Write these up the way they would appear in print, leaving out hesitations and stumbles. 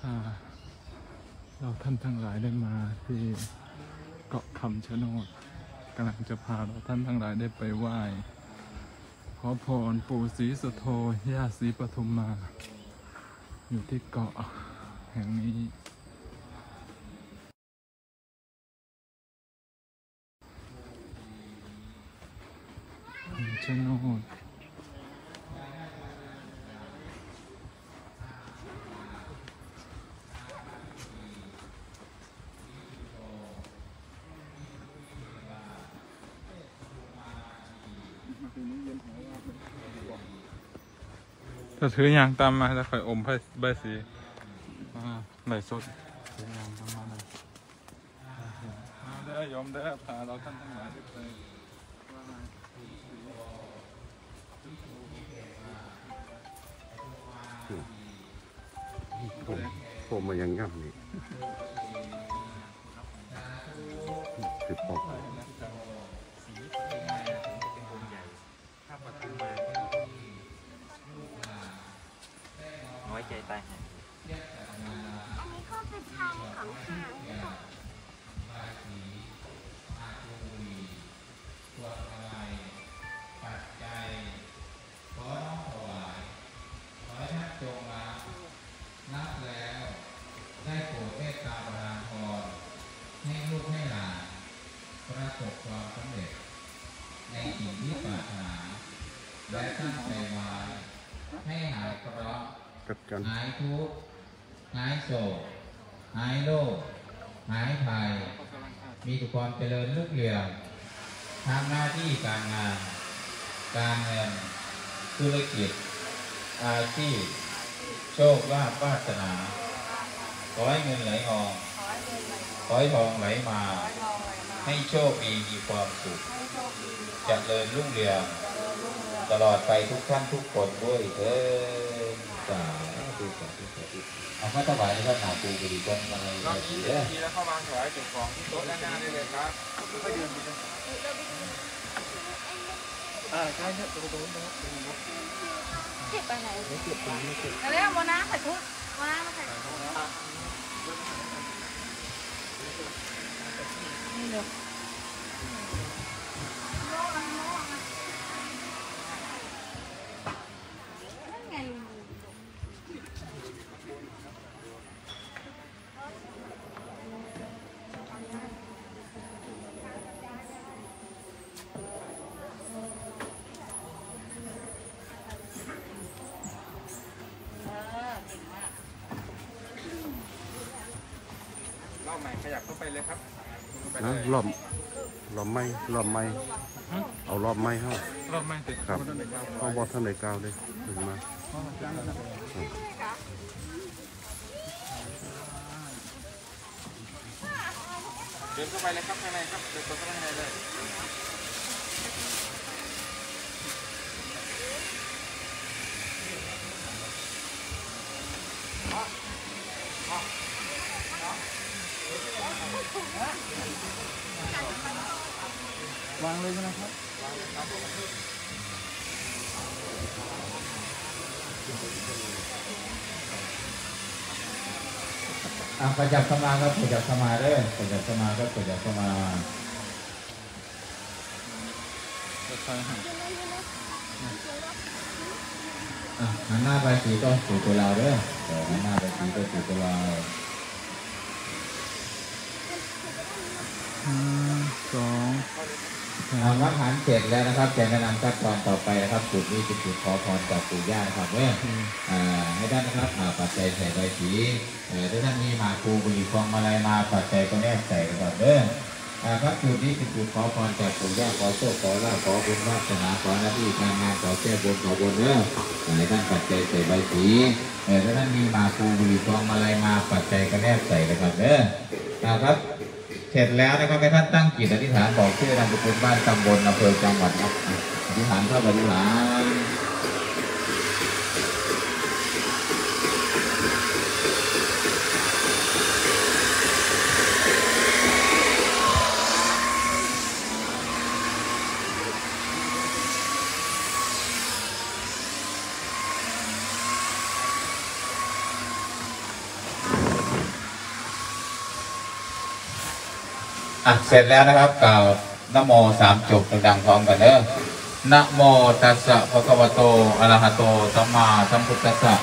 าเราท่านทั้งหลายได้มาที่เกาะคำชะโนดกำลังจะพาเราท่านทั้งหลายได้ไปไหว้ขอพรปู่ศรีสุโธย่าศรีปทุมมาอยู่ที่เกาะแห่งนี้คำชะโนดถ้าถือยางตามมาจะคอยอมใบสีไหลสดถือยางตามมาเลยได้ยอมได้พาเราท่านทั้งหลายได้ไปผมมายังงับนี่คือปอกน้อยใจตายหาอันนี้ก็เป็นทางของหางค่ะนับแล้วได้โปรดเมตตาประทานพรให้ลูกให้หลานประสบความสำเร็จในสิ่งที่ปรารถนาและตั้งใจไว้ให้หายเคราะห์หายทุกข์หายโศกหายโรคหายภัยมีแต่ความเจริญรุ่งเรืองทำหน้าที่การงานการเงินธุรกิจอาชีพโชคลาภวาสนาขอให้เงินไหลออกขอให้ทองไหลมาให้โชคดีมีความสุขเจริญรุ่งเรืองตลอดไปทุกท่านทุกคนด้วยเถิดสาธุสาธุสาธุเอาพระถวายพระหนาปูกรีกันมาเลยดีเด้อแล้วเข้ามาถวายสิ่งของที่โต๊ะด้านหน้าได้เลยครับค่อยเดินไปใช่เนี่ยตรงนู้นนะครับเก็บไปไหนไม่เก็บตรงนี้ไม่เก็บแล้วโมนาใส่พุทธโมนามาใส่พุทธนี่เดี๋ยวนั่นไงรอบใหม่ขยับเข้าไปเลยครับนะรอบไม่เอารอบไม่เข้ารอบไม่ติดครับเข้าบอท่านไหนกาวเลยถึงมาเดินเข้าไปเลยครับข้างในครับเดินเข้าไปข้างในเลยวางเลยนะครับประจับสมาครับประจับสมาเด้อประจับสมาครับประจับสมาหันหน้าไปสีก็สู่ตัวเราเด้อหันหน้าไปสีก็สู่ตัวเรา 2 วัดหันเสร็จแล้วนะครับจะแนะนำขั้นตอนต่อไปนะครับจุดนี้เป็นจุดขอพรจากปู่ย่านะครับเนี่ยให้ท่านนะครับปัจจัยใส่ใบสีถ้าท่านมีหมากภูบุหรี่ฟองมาลัยมาปัจจัยก็แนบใส่ก่อนเด้อครับจุดนี้เป็นจุดขอพรจากปู่ย่าขอโชคขอลาภขอบุญวาสนาขอหน้าที่การงานขอแก้บนขอบนเด้อให้ท่านปัจจัยใส่ใบสีถ้าท่านมีหมากภูบุหรี่ฟองมาลัยมาปัจจัยก็แนบใส่ก่อนเด้อครับเสร็จแล้วนะครับให้ท่านตั้งจิตอธิษฐานบอกชื่อนามสกุลบ้านตำบลอำเภอจังหวัดครับอธิษฐานเข้าไปอธิษฐานเสร็จแล้วนะครับกล่าวนะโม3 จบดังๆพร้อมกันเด้อนะโมตัสสะภะคะวะโตอะระหะโตสัมมาสัมพุทธัสสะ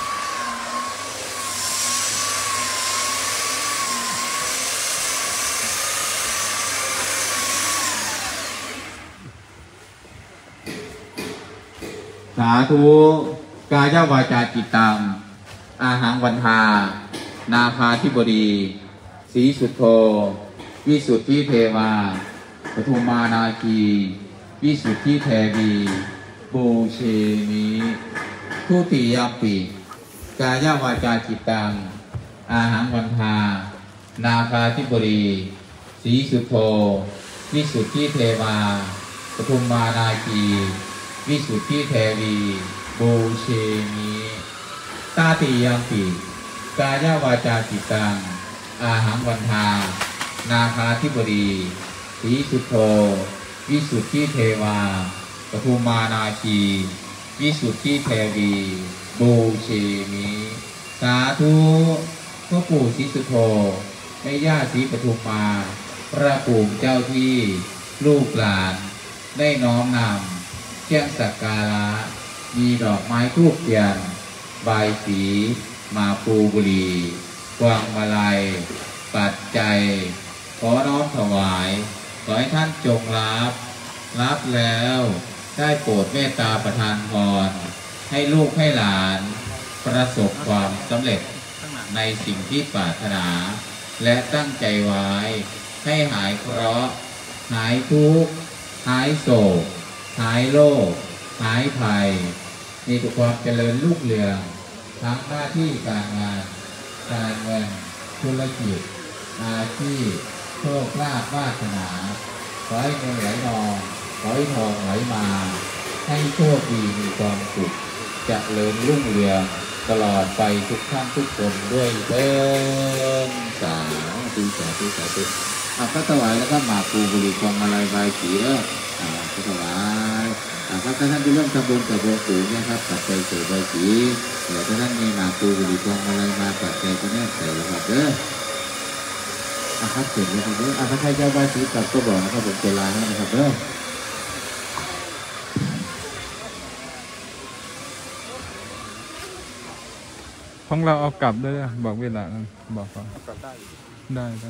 สาธุกายวาจาจิตตังอาหังวันทานาคาธิบดีสีสุทโธวิสุทธิเทวาปทุมมานาคีวิสุทธิเทวีบูเชมิทุติยมปิกายวาจาจิตตังอาหังวันทานาคาธิบดีสีสุทโธวิสุทธิเทวาปทุมมานาคีวิสุทธิเทวีบูเชมิตาติยมปิกายวาจาจิตตังอาหังวันทานาคาธิบดีสีสุทโธวิสุทธิเทวาปทุมมานาคีวิสุทธิเทวีบูเชมิสาธุพ่อปู่ศรีสุโธแม่ย่าศรีปทุมมาพระปู่เจ้าที่ลูกหลานได้น้อมนำเครื่องสักการะมีดอกไม้ธูปเทียนบายสีมาปูบุรีกวางมาลัยปัจจัยขอน้อมถวายขอให้ท่านจงรับแล้วได้โปรดเมตตาประทานพรให้ลูกให้หลานประสบความสำเร็จในสิ่งที่ปรารถนาและตั้งใจไว้ให้หายเคราะห์หายทุกข์หายโศกหายโรคหายภัยมีแต่ความเจริญรุ่งเรืองทั้งหน้าที่การงานการเงินธุรกิจอาชีพโชคลาภวาสนาขอให้เงินไหลนองขอให้ทองไหลมาให้โชคดีมีความสุขเจริญรุ่งเรืองตลอดไปทุกท่านทุกคนด้วยเถิดสาธุสาธุสาธุก็ถวายแล้วก็มาปูบุรีกองมาลัยใบสีแล้วก็ถวายครับท่านที่เริ่มทำบุญกับหลวงปู่เนี่ยครับปัจจัยเสริมใบสีเดี๋ยวท่านมีมาปูบุรีกองมาลัยมาปัจจัยก็แน่ใส่แล้วครับเด้อครับเสร็จแล้วครับเด้อถ้าใครจะใบสีกลับก็บอกนะครับผมจะลาให้นะครับเด้อของเราเอากลับด้วยนะบอกเวลาบอกเขาได้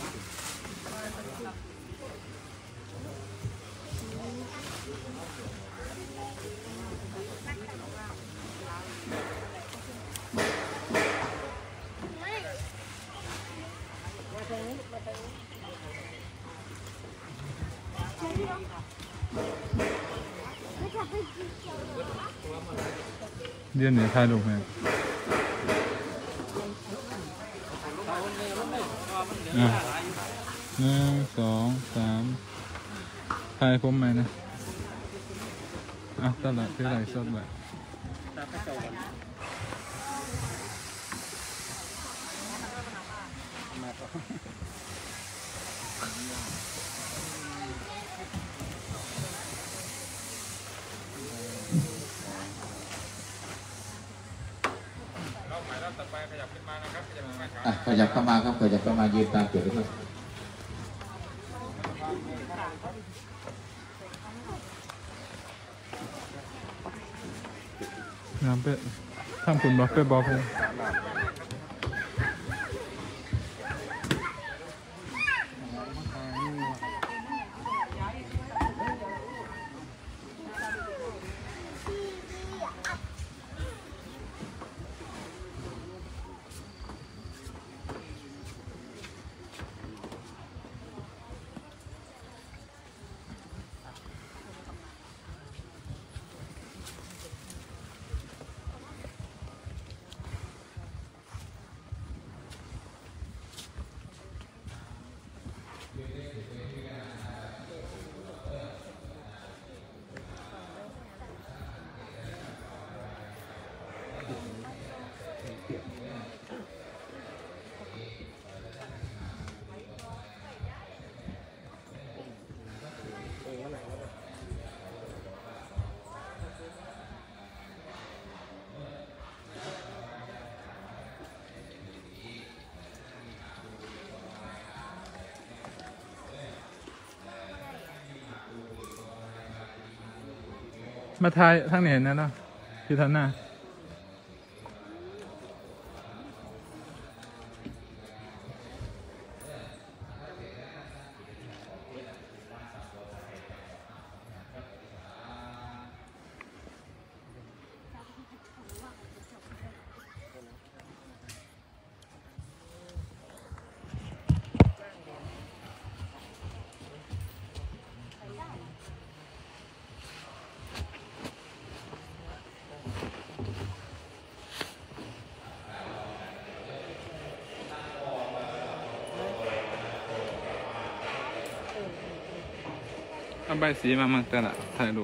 เดี๋ยวนี้ถ่ายรูปให้1 2 3ถ่ายผมไหมนะตลาดที่ไหนสดแบบขยับเข้ามาครับขยับเข้ามายืนตามจุดเลยครับน้ำเป็ดทำคุณบอกเป็ดบอกผมมาทายทางไหนนะเนาะที่ท่านหน้าเอาใบสีมาแต่ละถ่ายรูป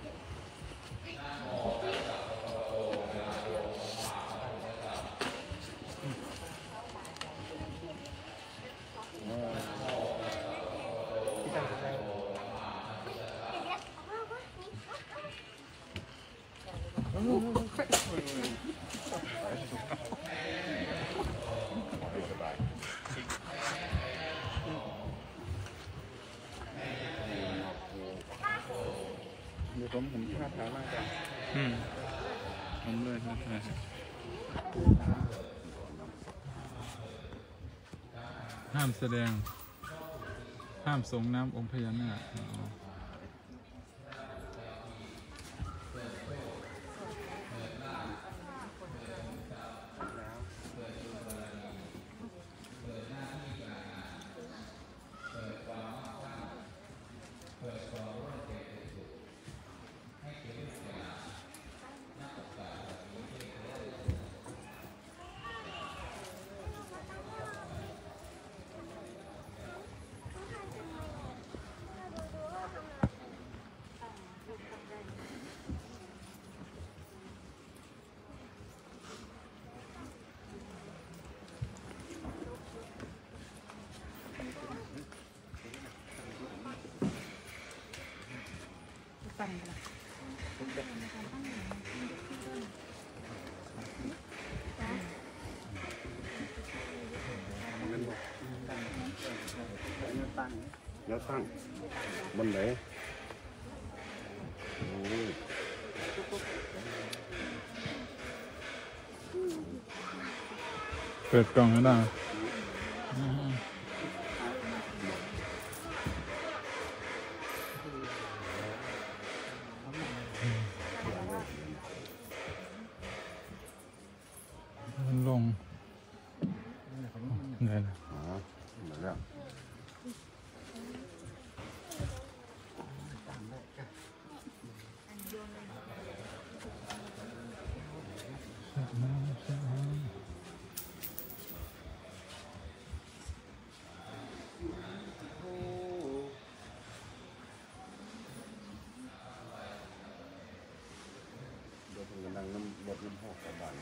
เดี๋ยวผมพาดทางมากกันผมเลยครับห้ามแสดงห้ามส่งน้ำองค์พญานาคแล้วตั้งบนไหนโอ้ยเปิดกล่องให้ได้ลงได้แล้วหมดแล้วเดี๋ยวผมกำลังน้ำบดน้ำหอกกระบาล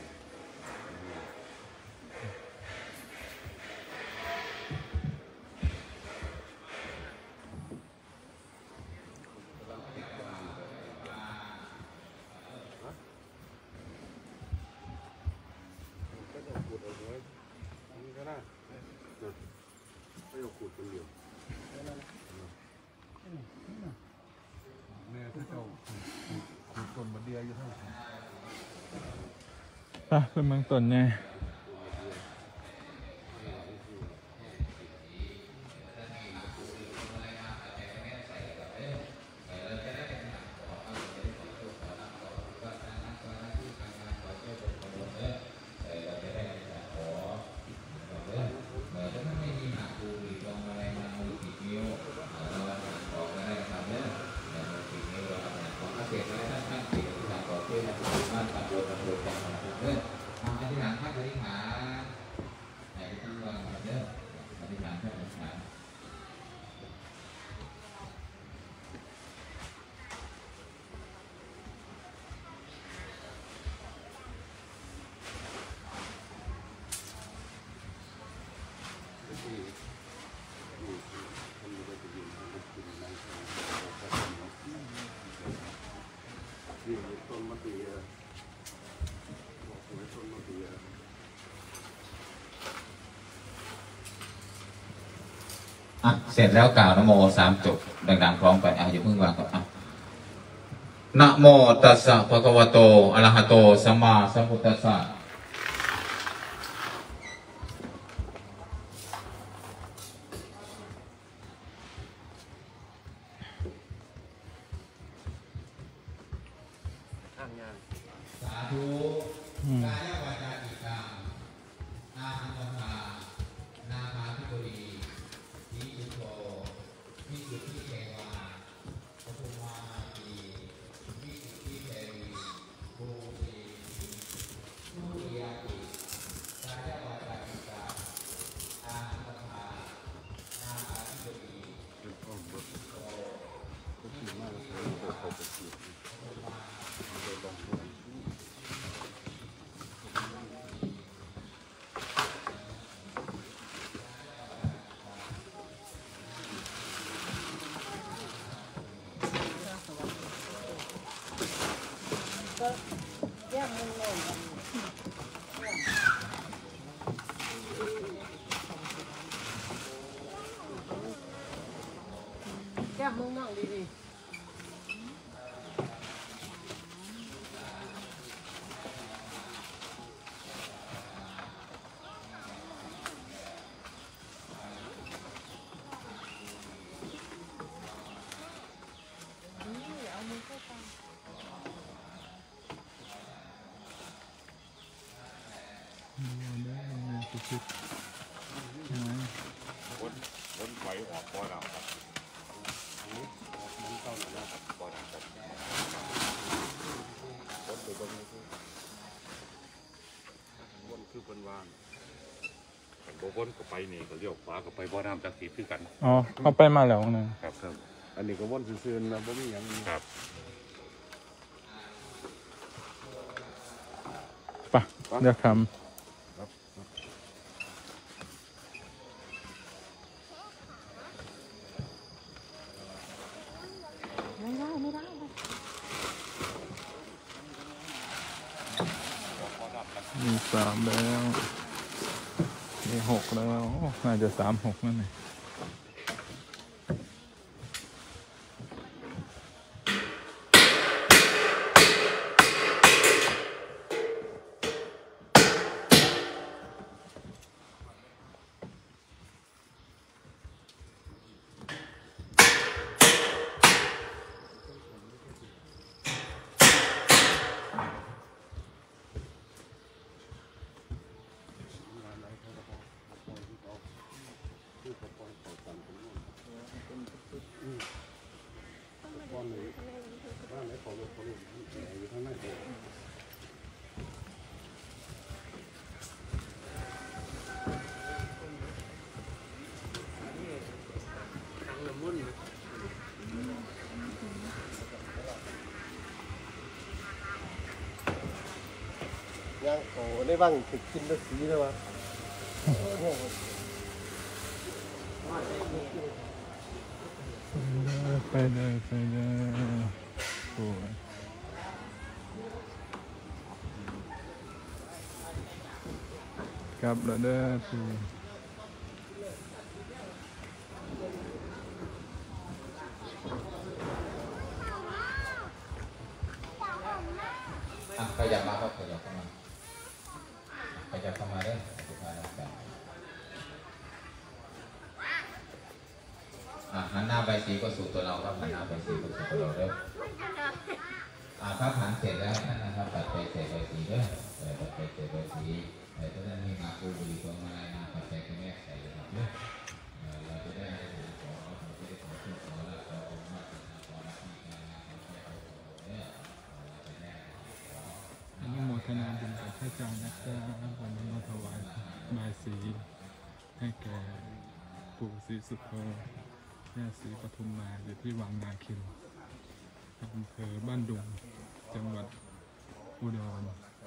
เป็นเมืองต้นไงเสร็จแล้วกล่าวนโม3 จบดังๆพร้อมกันอย่าเพิ่งวางก่อนนะโมตัสสะภะคะวะโตอะระหะโตสัมมาสัมพุทธัสสะสาธุกายวาจาจิตตังอาหังวันตานาคาธิบดีวิสุทโธวิสุทธิเทวาปฐุมมานาทีวิสุทธิเทวีภูติทุติยาติกายวาจาจิตตังอาหังวันตานาคาธิบดีแก้มมึงนั่งดีคือเป็นว่างโบก้นก็ไปนี่ก็เรียกฟ้าก็ไปบ่อน้ำจักรีคือกันอ๋อเขาไปมาแล้วนะครับครับอันนี้ก็วนซื่อๆนะบ่มีหยังครับไปเดี๋ยวคไม่ได้ไม่ได้ำมี3แล้วมี6แล้วโอ้น่าจะ36นั่นเองย่างโอ้ได้บ้างติดกินแล้วสีเลยวะไปเลยโอ้ยกลับแล้วเด้อปูขยับมาครับขยับเข้ามาขยับเข้ามาเด้อสุภาพนะครับหันหน้าไปสีก็สู่ตัวเราครับหันหน้าไปสีก็สู่ตัวเราเด้อครับหันเสร็จแล้วท่านนะครับตัดไปเสร็จใบสีเด้อตัดไปเสร็จใบสีแต่ท่านมีมาคูบุรีตรงมานะปัจจัยที่แม่ใส่เลยครับเด้อเราจะได้ขอเราจะได้ขอชุดขอละขอองค์มาขอละที่การขอแค่ขอเด้อจะได้อนุโมทนาบุญกับพระอาจารย์นะครับวันนี้มาถวายบายสีให้แก่ปู่ศรีสุโธแม่ศรีปทุมมาอยู่ที่วังนาคินอำเภอบ้านดุงจังหวัดอุดร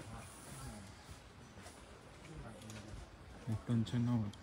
ในต้นชะโนด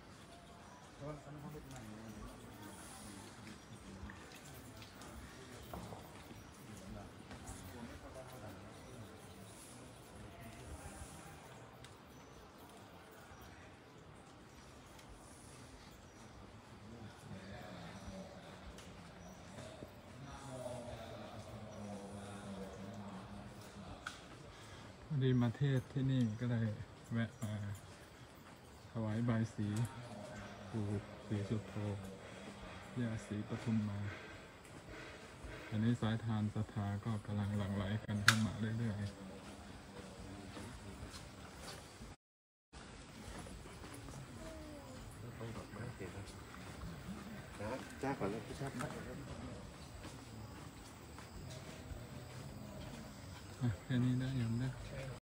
พอดีมาเทศที่นี่ก็เลยแวะมาถวายบายสีปู่ศรีสุโธย่าศรีปทุมมา อันนี้สายทานศรัทธาก็กำลังหลั่งไหลกันเข้ามาเรื่อยๆจ้าก่อนเลยพี่ชาติแค่นี้ได้ยังนะค